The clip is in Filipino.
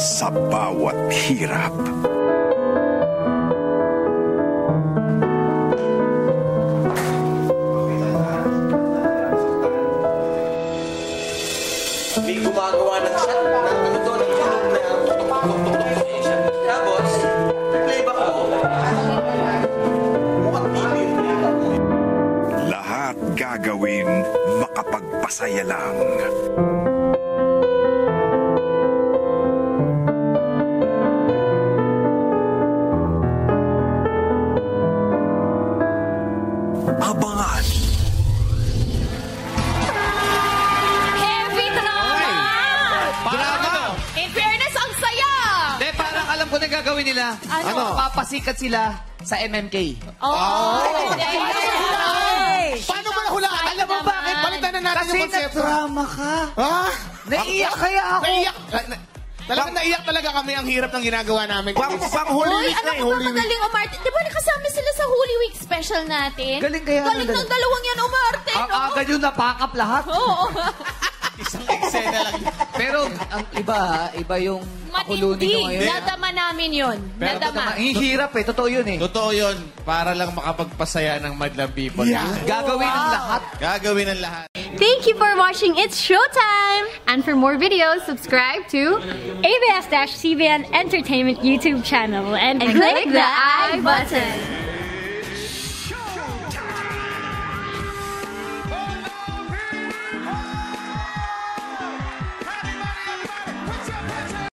sa bawat hirap. May gumagawa ng shot na ano doon, ng tulog na tuk-tuk-tuk-tuk. Tapos, playback ko. Mukhang TV yung playback mo. Lahat gagawin makapagpasaya lang. Abangan. Heavy drama! Drama! In fairness, ang saya! De, parang alam ko na gagawin nila. Ano? Papasikat sila sa MMK. Paano mo nahulaan? Alam mo bakit? Palitan na natin yung konsepto. Kasi drama ka. Ha? Naiiyak kaya ako. Naiyak. Talagang naiyak talaga kami ang hirap ng ginagawa namin. Pang Holy Uy, Week alam na eh, mo ba Holy Week. magaling umarte? Di ba nakasama sila sa Holy Week special natin? Galing kaya Galing ano, ng dalawang yan umarte, no? Agad yung napakap lahat. Oo. Isang eksena lang. Pero ang iba yung pakulunin Matindi. nyo ngayon. Nadama namin yun. Nadama. Hirap eh. Totoo yun eh. Totoo yun. Para lang makapagpasaya ng madlang people. Yeah. Gagawin ang lahat. Gagawin ang lahat. Thank you for watching It's Showtime! And for more videos, subscribe to ABS-CBN Entertainment YouTube channel and click the I button.